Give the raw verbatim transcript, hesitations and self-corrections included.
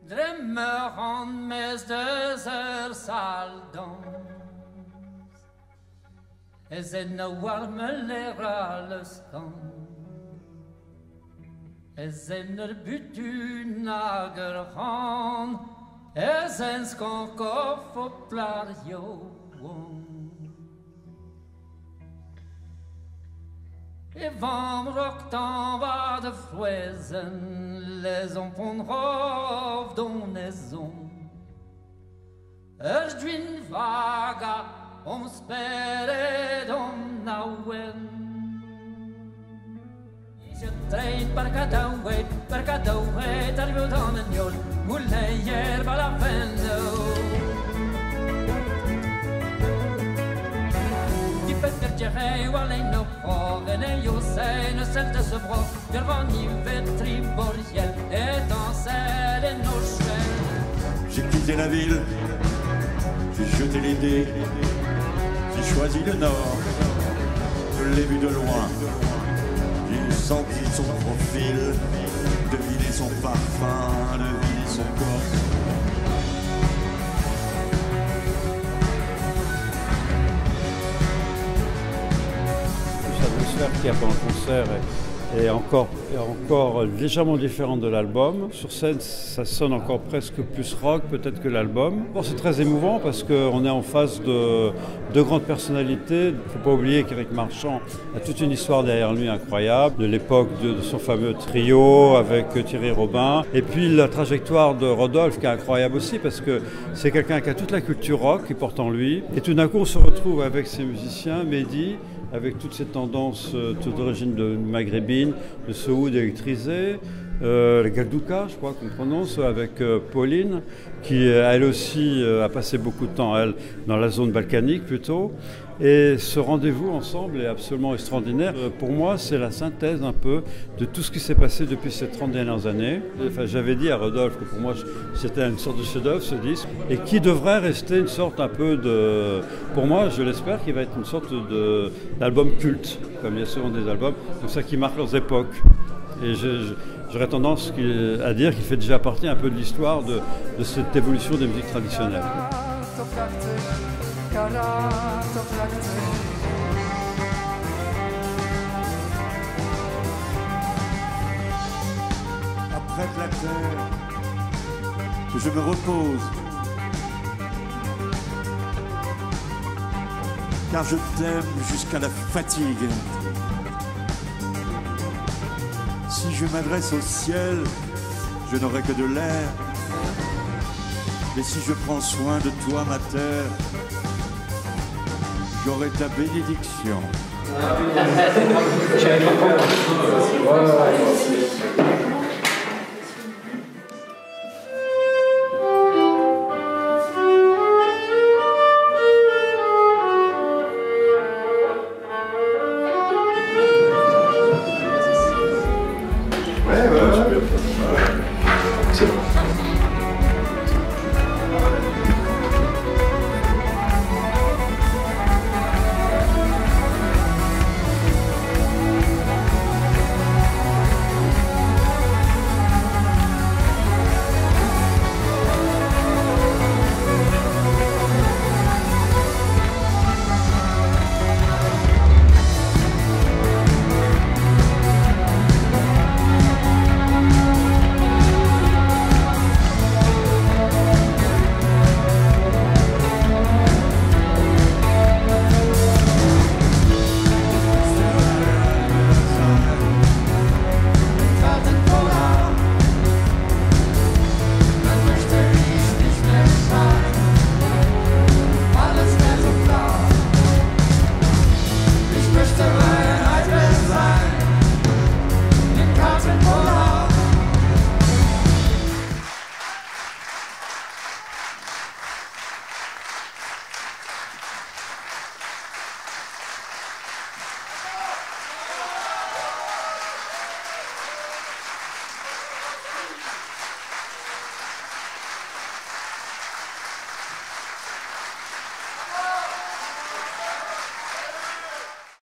Drömmer han med stöser saldons. Es en warme lera le stånd. Es en butu nager han. Es en skonk och fopplar joon. Et van rocktant var de froisen, les ompondrov donaison. Er dwin vaga, om spered om nauen. Je trein per cadauet, per cadauet, arrivo dans un yol, mouleyer va la fendo. Perché vuole no povene io sei ne selte se bro der van i vetri borgiel et danser et nos chers. J'ai quitté la ville, j'ai jeté les dés, j'ai choisi le nord, je l'ai vu de loin, j'ai senti son profil, deviné son parfum, deviné son corps. Qu'il y a pendant le concert est, est, encore, est encore légèrement différente de l'album. Sur scène, ça sonne encore presque plus rock peut-être que l'album. Bon, c'est très émouvant parce qu'on est en face de deux grandes personnalités. Il ne faut pas oublier qu'Éric Marchand a toute une histoire derrière lui incroyable, de l'époque de, de son fameux trio avec Thierry Robin. Et puis la trajectoire de Rodolphe qui est incroyable aussi parce que c'est quelqu'un qui a toute la culture rock qui porte en lui. Et tout d'un coup, on se retrouve avec ces musiciens, Mehdi, avec toutes ces tendances euh, toutes d'origine de maghrébine, de Sohoud électrisé, euh, la Galdouka, je crois qu'on prononce, avec euh, Pauline, qui elle aussi euh, a passé beaucoup de temps, elle, dans la zone balkanique plutôt. Et ce rendez-vous ensemble est absolument extraordinaire. Euh, pour moi, c'est la synthèse un peu de tout ce qui s'est passé depuis ces trente dernières années. Enfin, j'avais dit à Rodolphe que pour moi, c'était une sorte de chef-d'œuvre, ce disque, et qui devrait rester une sorte un peu de... Pour moi, je l'espère, qu'il va être une sorte de, d'album culte, comme il y a souvent des albums, comme ça qui marquent leurs époques. Et je, je, j'aurais tendance à dire qu'il fait déjà partie un peu de l'histoire de, de cette évolution des musiques traditionnelles. Après la terre, que je me repose, car je t'aime jusqu'à la fatigue. Si je m'adresse au ciel, je n'aurai que de l'air. Mais si je prends soin de toi, ma terre, j'aurai ta bénédiction. Ouais, ouais, ouais. C'est bon.